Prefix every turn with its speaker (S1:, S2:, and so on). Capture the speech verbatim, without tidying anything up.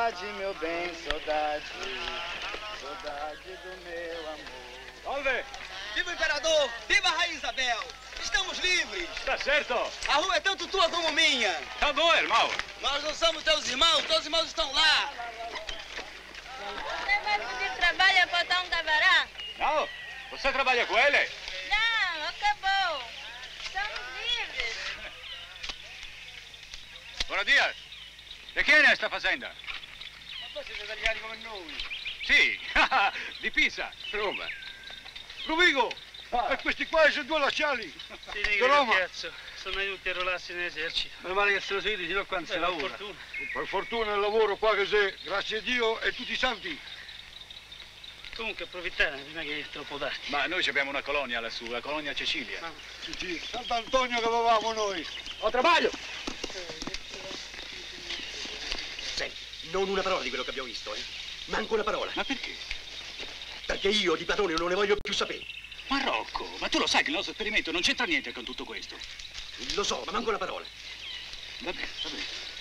S1: Saudade, meu bem, saudade, saudade do meu amor.
S2: Salve!
S3: Viva o imperador! Viva a rainha Isabel! Estamos livres!
S2: Tá certo!
S3: A rua é tanto tua como minha!
S2: Tá bom, irmão!
S3: Nós não somos teus irmãos, teus irmãos estão lá!
S4: Você vai pedir trabalho a botar um cabará?
S2: Não? Você trabalha com ele?
S4: Não, acabou. Estamos livres.
S2: Buenos dias! Di chi è questa fazenda?
S1: Ma voi siete italiani come noi?
S2: Sì, di Pisa,
S5: Roma. Rovigo! Ah. E questi qua sono due lasciali!
S6: Sì, dica,
S5: Roma!
S6: ragazzo, sono aiuti a arruolarsi nell'esercito.
S1: Meno male che se lo seguite, sennò quando si
S6: Per
S1: lavora.
S6: fortuna.
S5: Per fortuna il lavoro qua che c'è, grazie a Dio e tutti i santi.
S6: Comunque approfittare prima che è troppo tardi.
S2: ma noi abbiamo una colonia lassù, la colonia Cecilia.
S6: Ah.
S5: Sì, sì, Sant'Antonio che avevamo noi.
S1: Ho trabalho!
S7: Senti, non una parola di quello che abbiamo visto, eh? Manco una parola.
S2: Ma perché?
S7: Perché io di Platone non ne voglio più sapere.
S2: Ma Rocco, ma tu lo sai che il nostro esperimento non c'entra niente con tutto questo.
S7: Lo so, ma manco una parola.
S2: Va bene, va bene.